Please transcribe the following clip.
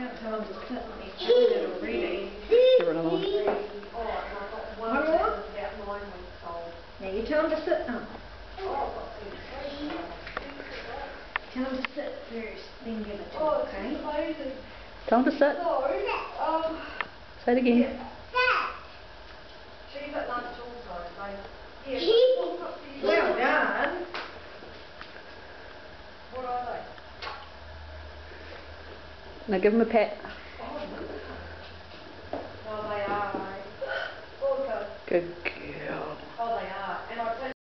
can't tell them to sit and be children already. Give her another one. One more? Now you tell them to sit now. Tell them to sit first, then give it to them, okay? Tell them to sit. Say it again. She's at lunch also, so yeah. Well done. What are they? Now give them a pat.